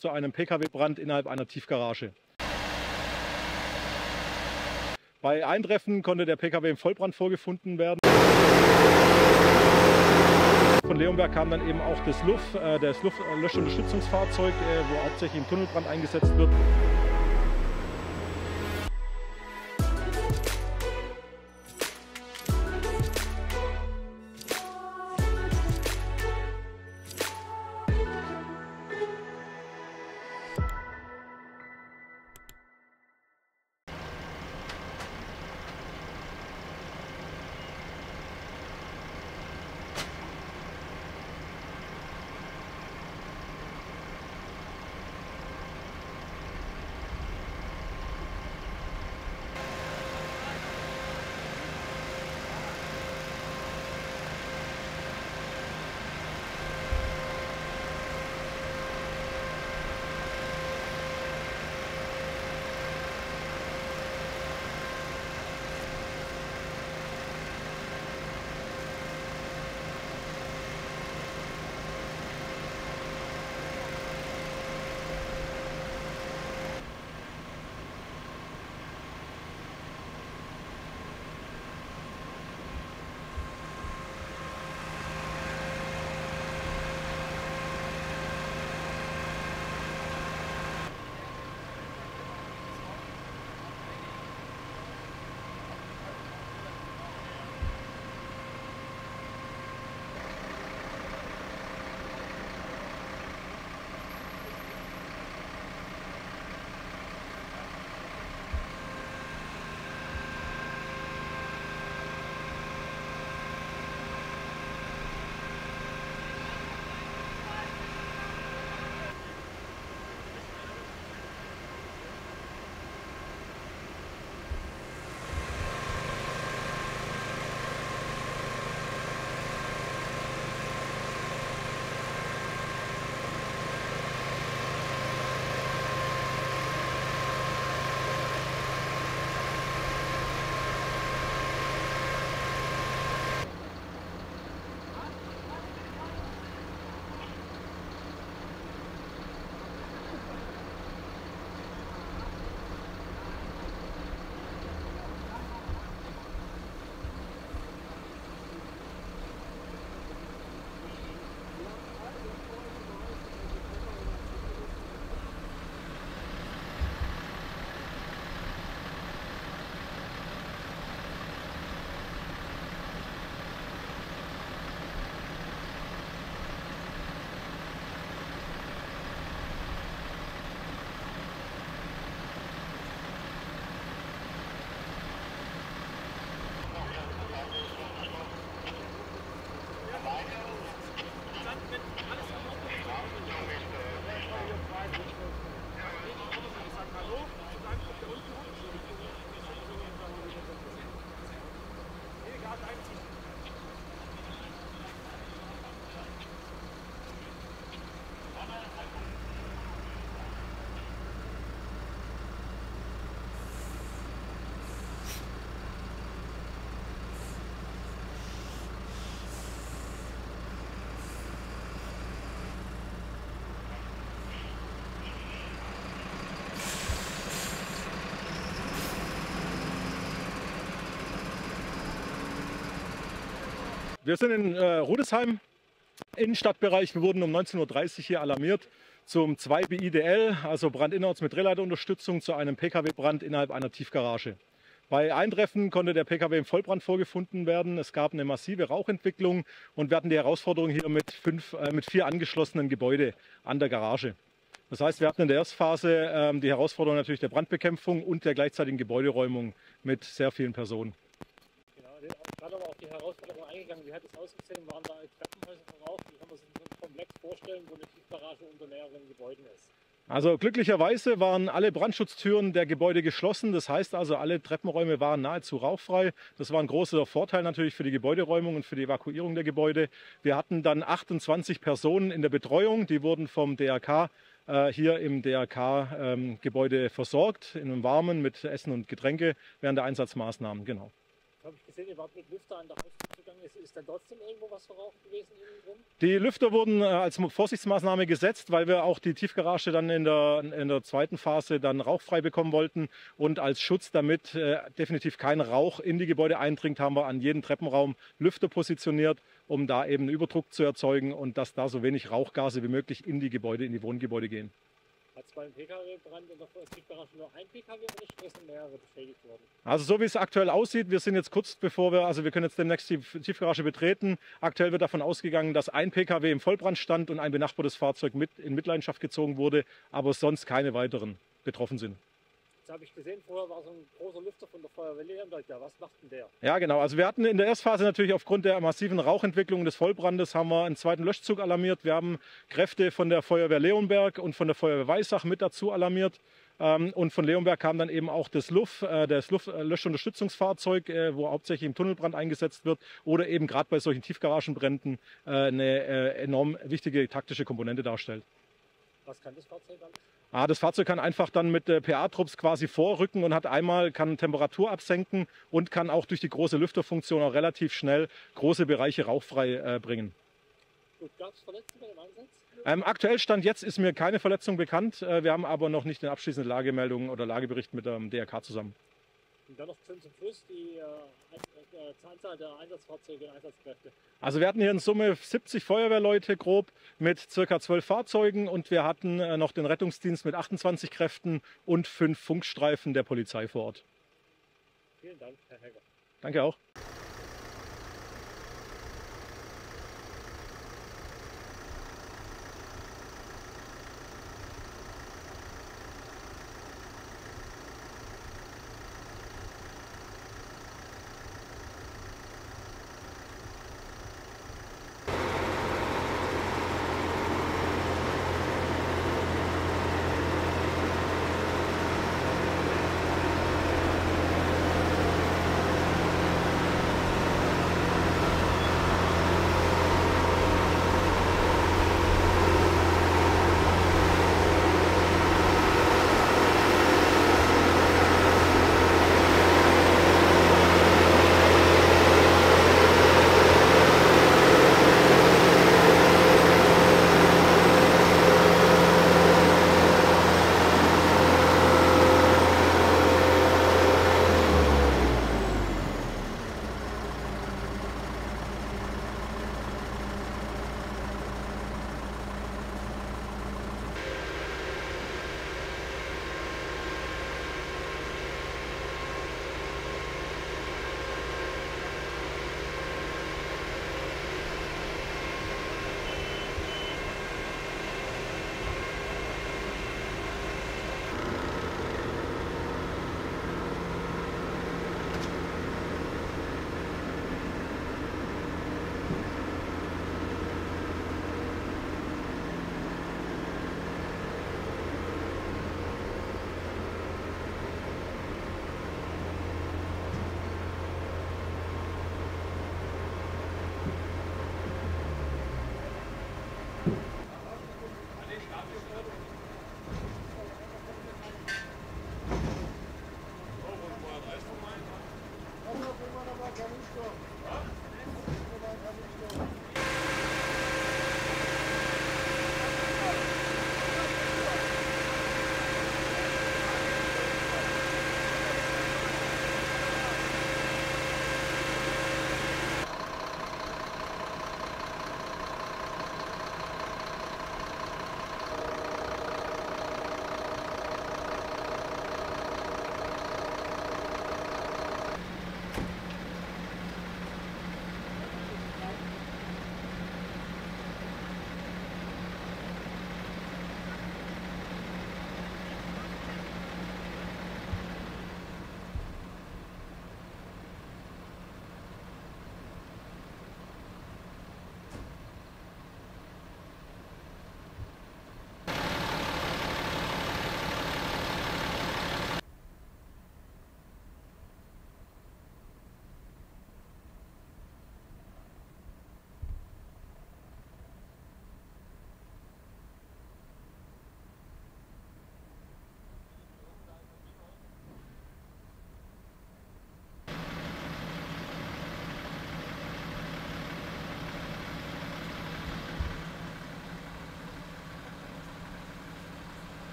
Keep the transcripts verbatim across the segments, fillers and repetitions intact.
zu einem P K W-Brand innerhalb einer Tiefgarage. Bei Eintreffen konnte der P K W im Vollbrand vorgefunden werden. Von Leonberg kam dann eben auch das L U F, äh, das Luftlöschunterstützungsfahrzeug, äh, wo hauptsächlich im Tunnelbrand eingesetzt wird. Wir sind in äh, Rudesheim, Innenstadtbereich. Wir wurden um neunzehn Uhr dreißig hier alarmiert zum zwei B I D L, also Brandinnerorts mit Drehleiterunterstützung, zu einem P K W-Brand innerhalb einer Tiefgarage. Bei Eintreffen konnte der P K W im Vollbrand vorgefunden werden. Es gab eine massive Rauchentwicklung und wir hatten die Herausforderung hier mit, fünf, äh, mit vier angeschlossenen Gebäuden an der Garage. Das heißt, wir hatten in der Erstphase ähm, die Herausforderung natürlich der Brandbekämpfung und der gleichzeitigen Gebäuderäumung mit sehr vielen Personen. Genau, gerade aber auch die Herausforderung eingegangen. Wie hat es ausgesehen? Waren da Treppenhäuser verraucht? Wie kann man sich das komplex vorstellen, wo eine Tiefgarage unter mehreren Gebäuden ist? Also glücklicherweise waren alle Brandschutztüren der Gebäude geschlossen. Das heißt also, alle Treppenräume waren nahezu rauchfrei. Das war ein großer Vorteil natürlich für die Gebäuderäumung und für die Evakuierung der Gebäude. Wir hatten dann achtundzwanzig Personen in der Betreuung. Die wurden vom D R K äh, hier im D R K-Gebäude ähm, versorgt, in einem Warmen mit Essen und Getränke während der Einsatzmaßnahmen. Genau. Habe ich gesehen, ihr wart mit Lüfter an der Haustür zugange. Ist, ist da trotzdem irgendwo was verraucht gewesen innen drin? Die Lüfter wurden äh, als Vorsichtsmaßnahme gesetzt, weil wir auch die Tiefgarage dann in der, in der zweiten Phase dann rauchfrei bekommen wollten. Und als Schutz, damit äh, definitiv kein Rauch in die Gebäude eindringt, haben wir an jedem Treppenraum Lüfter positioniert, um da eben Überdruck zu erzeugen und dass da so wenig Rauchgase wie möglich in die Gebäude, in die Wohngebäude gehen. Hat es beim Pkw-Brand in der Tiefgarage nur ein Pkw oder ist es mehrere beschädigt worden? Also so wie es aktuell aussieht, wir sind jetzt kurz bevor wir, also wir können jetzt demnächst die Tiefgarage betreten. Aktuell wird davon ausgegangen, dass ein Pkw im Vollbrand stand und ein benachbartes Fahrzeug mit in Mitleidenschaft gezogen wurde, aber sonst keine weiteren betroffen sind. Jetzt habe ich gesehen, vorher war so ein großer Lüfter von der Feuerwehr Leonberg da. Was macht denn der? Ja genau, also wir hatten in der Erstphase natürlich aufgrund der massiven Rauchentwicklung des Vollbrandes haben wir einen zweiten Löschzug alarmiert. Wir haben Kräfte von der Feuerwehr Leonberg und von der Feuerwehr Weissach mit dazu alarmiert. Und von Leonberg kam dann eben auch das L U F, das Luftlöschunterstützungsfahrzeug, wo hauptsächlich im Tunnelbrand eingesetzt wird oder eben gerade bei solchen Tiefgaragenbränden eine enorm wichtige taktische Komponente darstellt. Was kann das Fahrzeug alles? Ah, das Fahrzeug kann einfach dann mit äh, P A-Trupps quasi vorrücken und hat einmal, kann Temperatur absenken und kann auch durch die große Lüfterfunktion auch relativ schnell große Bereiche rauchfrei äh, bringen. Gut, gab es Verletzte beim Einsatz? Ähm, aktuell Stand jetzt ist mir keine Verletzung bekannt. Äh, wir haben aber noch nicht den abschließenden Lagemeldung oder Lagebericht mit dem D R K zusammen. Und dann noch zum Schluss die äh, Anzahl der Einsatzfahrzeuge und Einsatzkräfte. Also wir hatten hier in Summe siebzig Feuerwehrleute grob mit circa zwölf Fahrzeugen und wir hatten äh, noch den Rettungsdienst mit achtundzwanzig Kräften und fünf Funkstreifen der Polizei vor Ort. Vielen Dank, Herr Hegger. Danke auch.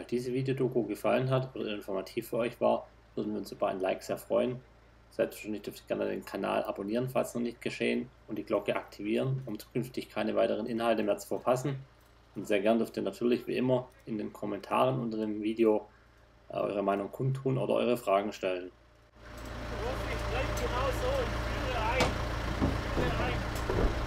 diese Videodoku gefallen hat oder informativ für euch war, würden wir uns über ein Like sehr freuen. Selbstverständlich dürft ihr gerne den Kanal abonnieren, falls noch nicht geschehen, und die Glocke aktivieren, um zukünftig keine weiteren Inhalte mehr zu verpassen. Und sehr gern dürft ihr natürlich wie immer in den Kommentaren unter dem Video äh, eure Meinung kundtun oder eure Fragen stellen. Genau so, und führe ein, führe ein.